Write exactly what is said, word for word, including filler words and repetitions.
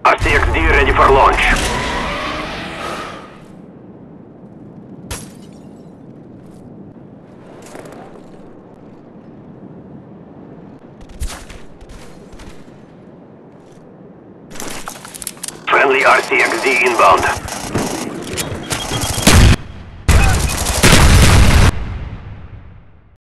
R C X D ready for launch. Friendly R C X D inbound.